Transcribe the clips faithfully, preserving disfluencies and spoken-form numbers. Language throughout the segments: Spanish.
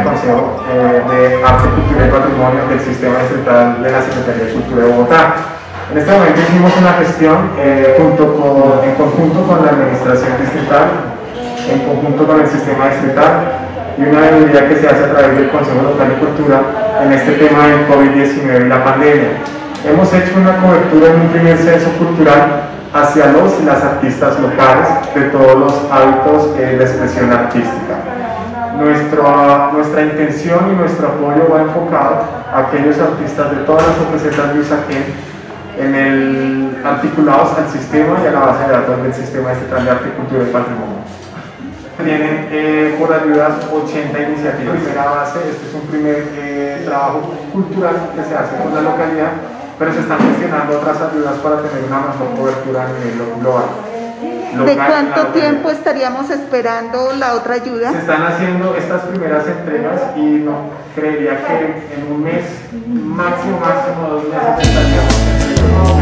del Consejo eh, de Arte, Cultura y Patrimonio del Sistema Distrital de la Secretaría de Cultura de Bogotá. En este momento hicimos una gestión eh, junto con, en conjunto con la Administración Distrital, en conjunto con el Sistema Distrital, y una auditoría que se hace a través del Consejo Local de Cultura en este tema del COVID diecinueve y la pandemia. Hemos hecho una cobertura en un primer censo cultural hacia los y las artistas locales de todos los hábitos eh, de expresión artística. Nuestra, nuestra intención y nuestro apoyo va enfocado a aquellos artistas de todas las facetas de Usaquén, en el, articulados al sistema y a la base de datos del Sistema Estatal de Arte, Cultura y Patrimonio. Tienen eh, por ayudas ochenta iniciativas. Primera base, este es un primer eh, trabajo cultural que se hace con la localidad, pero se están gestionando otras ayudas para tener una mejor cobertura a nivel global. Local, ¿de cuánto tiempo estaríamos esperando la otra ayuda? Se están haciendo estas primeras entregas y no creería que en un mes, máximo, máximo dos meses estaríamos entregando.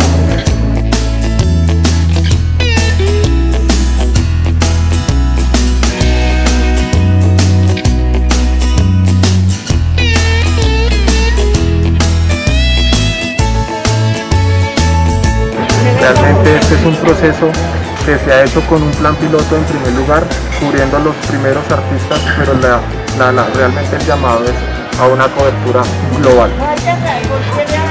Realmente este es un proceso que se ha hecho con un plan piloto en primer lugar, cubriendo los primeros artistas, pero la, la, la, realmente el llamado es a una cobertura global.